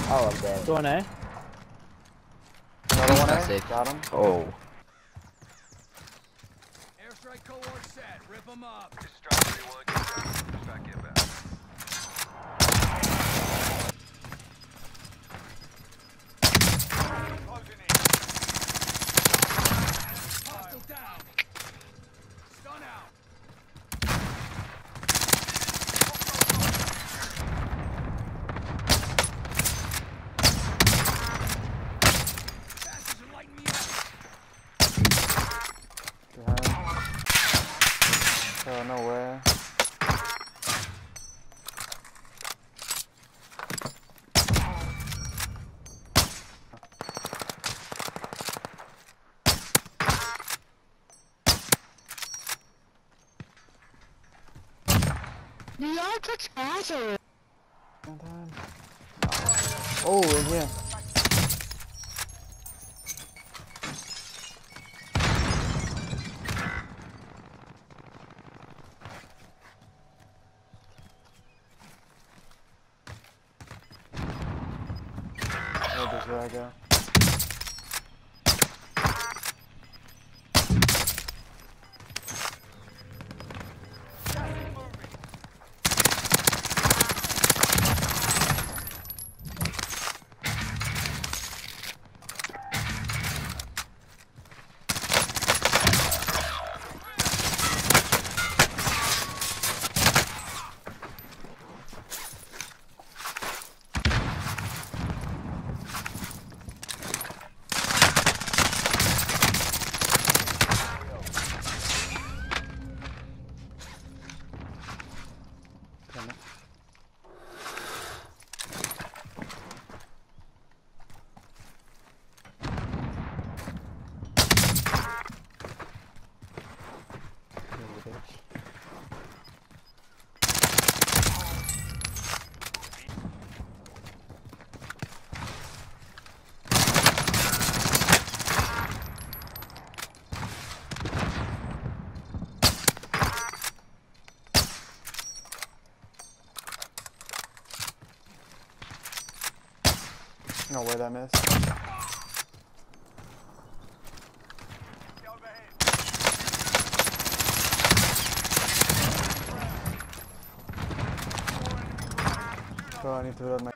Oh, I'm dead. Going A. Another one That's A. it. Got him. Oh. Airstrike cohort set. Rip them up. Strike 3-1, get down. Strike inbound. Closing in. Hostile down. Stun out. Bastards are lighting me up. Behind. Oh, nowhere. Do y'all touch hazard? Oh, in here. Oh, there's where I go. No way that missed. Oh, I need to reload my